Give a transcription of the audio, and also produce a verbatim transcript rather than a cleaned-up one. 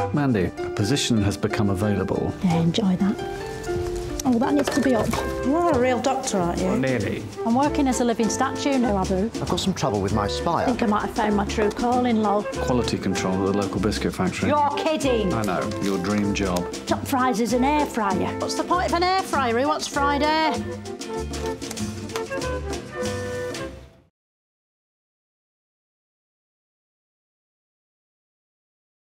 Mandy, a position has become available. Yeah, enjoy that. Oh, that needs to be up. You're a real doctor, aren't you? Well, nearly. I'm working as a living statue now, Abu. I've got some trouble with my I spire. think I might have found my true calling, lol. Quality control at the local biscuit factory. You're kidding. I know, your dream job. Top fries is an air fryer. What's the point of an air fryer? Who wants fried air?